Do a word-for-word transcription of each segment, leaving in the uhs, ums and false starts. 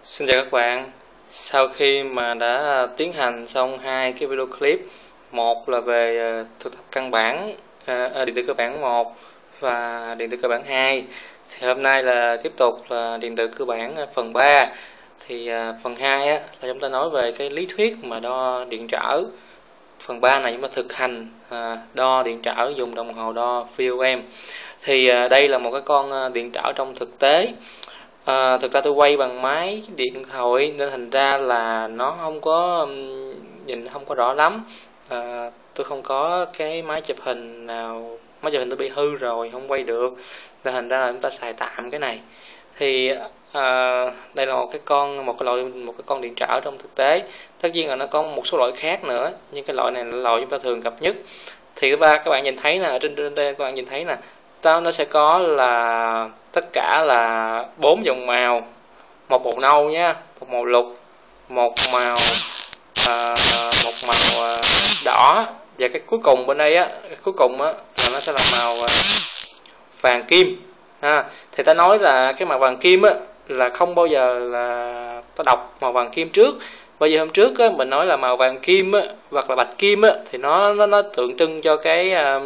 Xin chào các bạn. Sau khi mà đã tiến hành xong hai cái video clip, một là về thực tập căn bản à, điện tử cơ bản một và điện tử cơ bản hai, thì hôm nay là tiếp tục là điện tử cơ bản phần ba. Thì à, phần hai á, là chúng ta nói về cái lý thuyết mà đo điện trở. Phần ba này chúng ta thực hành à, đo điện trở dùng đồng hồ đo vê o em. Thì à, đây là một cái con điện trở trong thực tế. À, thực ra tôi quay bằng máy điện thoại nên thành ra là nó không có nhìn không có rõ lắm. À, tôi không có cái máy chụp hình nào, máy chụp hình tôi bị hư rồi không quay được nên thành ra là chúng ta xài tạm cái này. Thì à, đây là một cái con một cái loại một cái con điện trở trong thực tế. Tất nhiên là nó có một số loại khác nữa, nhưng cái loại này là loại chúng ta thường gặp nhất. Thì các bạn các bạn nhìn thấy nè, trên trên đây các bạn nhìn thấy nè, nó sẽ có là tất cả là bốn dòng màu, một màu nâu nha, một màu lục, một màu à, một màu à, đỏ, và cái cuối cùng bên đây á, cái cuối cùng á là nó sẽ là màu à, vàng kim. À, thì ta nói là cái màu vàng kim á là không bao giờ là ta đọc màu vàng kim trước. Bây giờ hôm trước á, mình nói là màu vàng kim á, hoặc là bạch kim á, thì nó nó nó tượng trưng cho cái uh,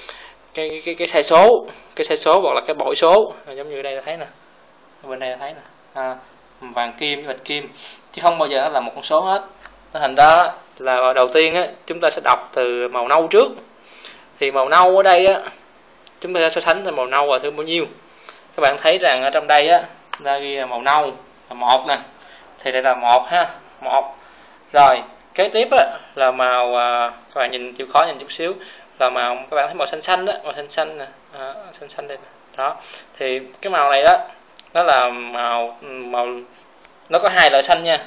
cái cái cái sai số, cái sai số hoặc là cái bội số, à, giống như ở đây ta thấy nè, bên đây ta thấy nè, à, vàng kim với bạch kim, chứ không bao giờ nó là một con số hết. Thành ra là đầu tiên á, chúng ta sẽ đọc từ màu nâu trước. Thì màu nâu ở đây á, chúng ta sẽ so sánh màu nâu là thứ bao nhiêu. Các bạn thấy rằng ở trong đây á, ta ghi là màu nâu là một nè, thì đây là một ha, một. Rồi kế tiếp á, là màu à, các bạn nhìn chịu khó nhìn chút xíu, là màu các bạn thấy màu xanh xanh đó, màu xanh xanh nè, à, xanh xanh đây nè. Đó, thì cái màu này đó nó là màu màu nó có hai loại xanh nha,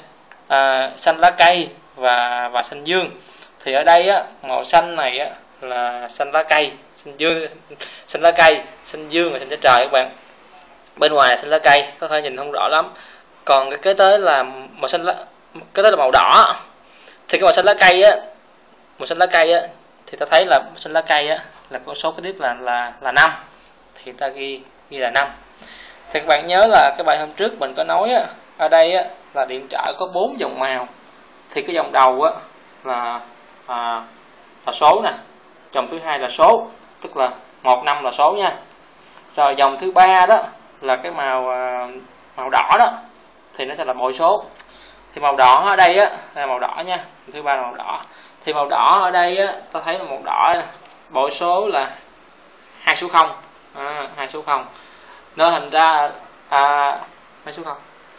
à, xanh lá cây và và xanh dương. Thì ở đây á, màu xanh này á là xanh lá cây, xanh dương, xanh lá cây, xanh dương và xanh trái trời các bạn. Bên ngoài là xanh lá cây, có thể nhìn không rõ lắm. Còn cái kế tới là màu xanh lá, kế tới là màu đỏ. Thì cái màu xanh lá cây á, màu xanh lá cây á, thì ta thấy là màu xanh lá cây á là con số kế tiếp là là là năm. Thì ta ghi ghi là năm. Thì các bạn nhớ là cái bài hôm trước mình có nói á, ở đây á là điện trở có bốn dòng màu. Thì cái dòng đầu á là à, là số nè, dòng thứ hai là số, tức là một năm là số nha. Rồi dòng thứ ba đó là cái màu à, màu đỏ đó, thì nó sẽ là bội số. Thì màu đỏ ở đây á là màu đỏ nha, thứ ba là màu đỏ. Thì màu đỏ ở đây á, ta thấy là màu đỏ này, bội số là hai số không, à, hai số không. Nó thành ra à, hai số không.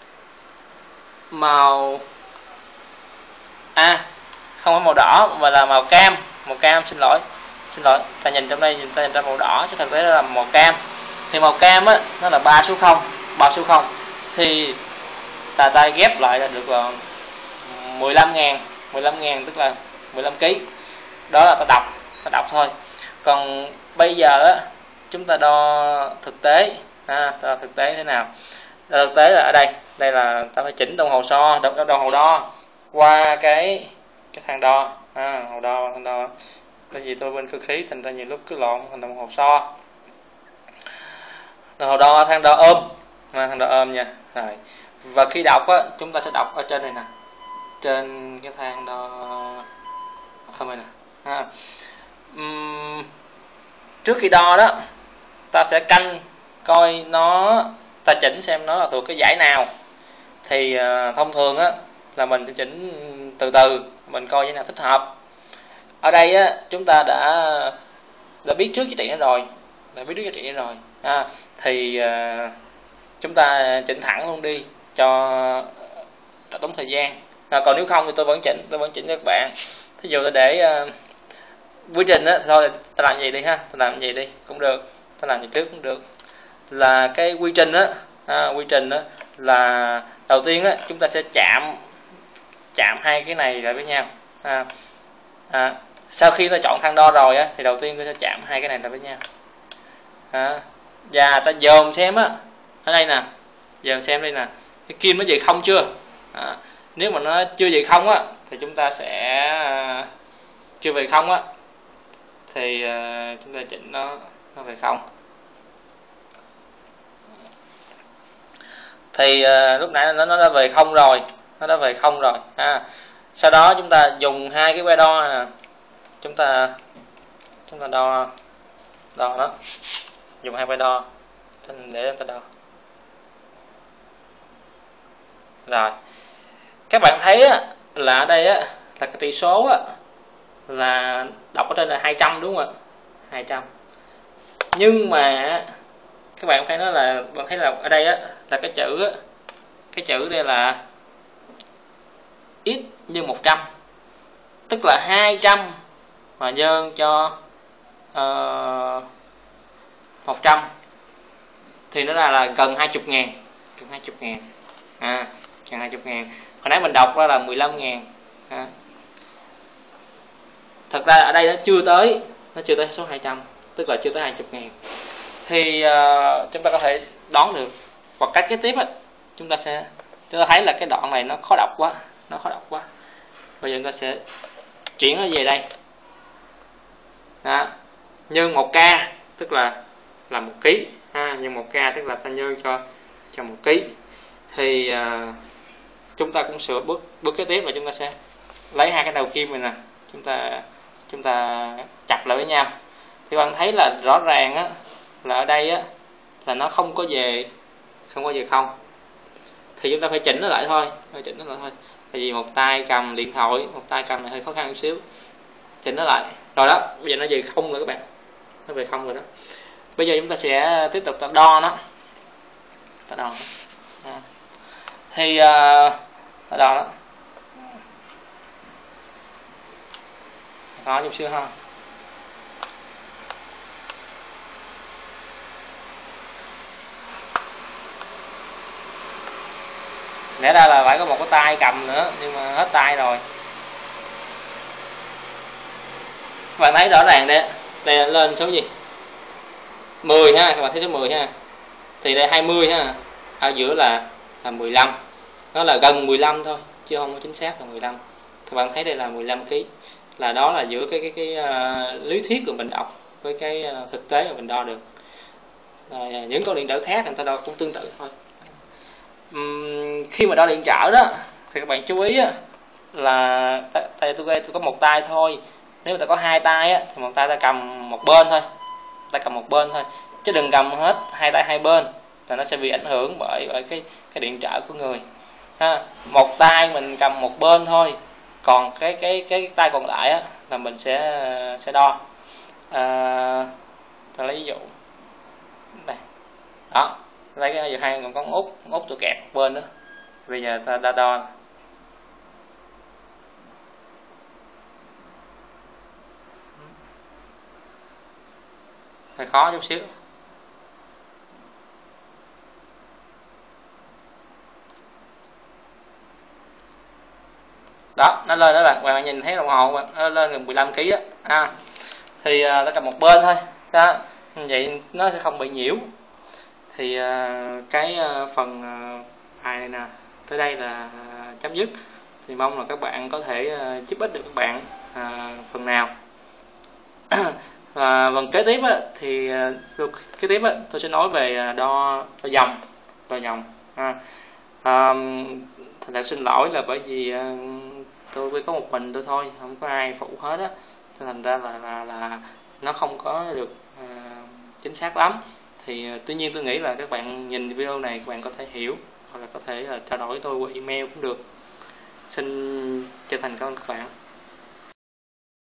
Màu à không phải màu đỏ mà là màu cam, màu cam xin lỗi, xin lỗi. Ta nhìn trong đây, ta nhìn ra màu đỏ chứ thực tế là màu cam. Thì màu cam á nó là ba số không, ba số không. Thì ta tay ghép lại là được là mười lăm ngàn, mười lăm ngàn tức là mười lăm ki. Đó là ta đọc, ta đọc thôi. Còn bây giờ á, chúng ta đo thực tế, à, ta đo thực tế thế nào? Đo thực tế là ở đây, đây là ta phải chỉnh đồng hồ so, đồng, đồng hồ đo qua cái cái thang đo, à, đồng hồ đo, thang đo. Tại vì tôi bên cơ khí thành ra nhiều lúc cứ lộn thành đồng hồ so. Đồng hồ đo thang đo ôm, à, thang đo ôm nha. Rồi. Và khi đọc á, chúng ta sẽ đọc ở trên này nè, trên cái thang đo ôm này nè. À. Uhm, trước khi đo đó, ta sẽ canh coi nó, ta chỉnh xem nó là thuộc cái dải nào. Thì uh, thông thường á là mình sẽ chỉnh từ từ, mình coi cái nào thích hợp. Ở đây á, chúng ta đã đã biết trước giá trị nó rồi, đã biết trước giá trị nó rồi. À, thì uh, chúng ta chỉnh thẳng luôn đi cho đã tốn thời gian. À, còn nếu không thì tôi vẫn chỉnh, tôi vẫn chỉnh cho các bạn. Thí dụ tôi để uh, quy trình á, thôi ta làm gì đi ha, ta làm gì đi cũng được, ta làm gì trước cũng được. Là cái quy trình á, à, quy trình á là đầu tiên á chúng ta sẽ chạm chạm hai cái này lại với nhau. À, à, sau khi ta chọn thang đo rồi á thì đầu tiên tôi sẽ chạm hai cái này lại với nhau. À, và ta dòm xem á, ở đây nè, dòm xem đây nè, cái kim nó về không chưa. À, nếu mà nó chưa về không á thì chúng ta sẽ uh, chưa về không á thì uh, chúng ta chỉnh nó nó về không. thì uh, lúc nãy nó nó đã về không rồi, nó đã về không rồi ha. Sau đó chúng ta dùng hai cái que đo nè, chúng ta chúng ta đo đo nó, dùng hai que đo để chúng ta đo. Rồi các bạn thấy á, là ở đây á, là cái tỷ số á, là đọc ở trên là hai trăm đúng không ạ? hai trăm. Nhưng mà các bạn thấy nó là bạn thấy là ở đây á, là cái chữ á, cái chữ đây là x nhân một trăm, tức là hai trăm mà nhân cho uh, một trăm thì nó là, là gần hai mươi ngàn, gần hai mươi ngàn à, gần hai mươi ngàn. Hồi nãy mình đọc ra là mười lăm ngàn à. Thật ra ở đây nó chưa tới, nó chưa tới số hai trăm, tức là chưa tới hai mươi ngàn. Thì uh, chúng ta có thể đoán được. Hoặc cách kế tiếp á, chúng ta sẽ chúng ta thấy là cái đoạn này nó khó đọc quá, nó khó đọc quá. Bây giờ chúng ta sẽ chuyển nó về đây. Đó. Nhân một k tức là là một ký ha, nhân một k tức là ta nhân cho cho một ký. Thì uh, chúng ta cũng sửa bước bước kế tiếp là chúng ta sẽ lấy hai cái đầu kim này nè, chúng ta chúng ta chặt lại với nhau. Thì bạn thấy là rõ ràng á, là ở đây á, là nó không có về không có về không, thì chúng ta phải chỉnh nó lại thôi, phải chỉnh nó lại thôi. Tại vì một tay cầm điện thoại, một tay cầm này hơi khó khăn một xíu, chỉnh nó lại rồi đó. Bây giờ nó về không rồi các bạn, nó về không rồi đó. Bây giờ chúng ta sẽ tiếp tục ta đo nó, ta đo nó. Thì uh, ta đo nó có chút xíu ha. Lẽ ra là phải có một cái tay cầm nữa, nhưng mà hết tay rồi. Các bạn thấy rõ ràng đây, đây lên số gì? mười ha, các bạn thấy số mười ha. Thì đây hai mươi ha. Ở giữa là là mười lăm. Nó là gần mười lăm thôi, chứ không có chính xác là mười lăm. Các bạn thấy đây là mười lăm ký. Là đó là giữa cái cái cái uh, lý thuyết của mình đọc với cái uh, thực tế mà mình đo được. Rồi, những con điện trở khác người ta đo cũng tương tự thôi. Uhm, khi mà đo điện trở đó thì các bạn chú ý á, là tay tôi, tôi có một tay thôi. Nếu mà ta có hai tay á, thì một tay ta cầm một bên thôi, ta cầm một bên thôi, chứ đừng cầm hết hai tay hai bên, là nó sẽ bị ảnh hưởng bởi bởi cái cái điện trở của người ha. Một tay mình cầm một bên thôi, còn cái cái cái tay còn lại á, là mình sẽ sẽ đo. À, ta lấy ví dụ đây đó, lấy cái hai còn con út út tôi kẹp bên đó. Bây giờ ta đo, đo. Hơi khó chút xíu. Đó, nó lên đó bạn, bạn nhìn thấy đồng hồ bạn, nó lên gần mười lăm ký á. À, thì uh, ta cầm một bên thôi. Đó, vậy nó sẽ không bị nhiễu. Thì uh, cái uh, phần uh, bài này nè, tới đây là uh, chấm dứt. Thì mong là các bạn có thể uh, giúp ích được các bạn uh, phần nào. Và phần kế tiếp á, thì uh, kế tiếp á, tôi sẽ nói về uh, đo đo dòng, đo dòng. À, uh, thật là xin lỗi là bởi vì uh, tôi mới có một mình tôi thôi, không có ai phụ hết á, thành ra là là là nó không có được uh, chính xác lắm. Thì uh, tuy nhiên tôi nghĩ là các bạn nhìn video này các bạn có thể hiểu, hoặc là có thể uh, trao đổi với tôi qua email cũng được. Xin chân thành cảm ơn các bạn.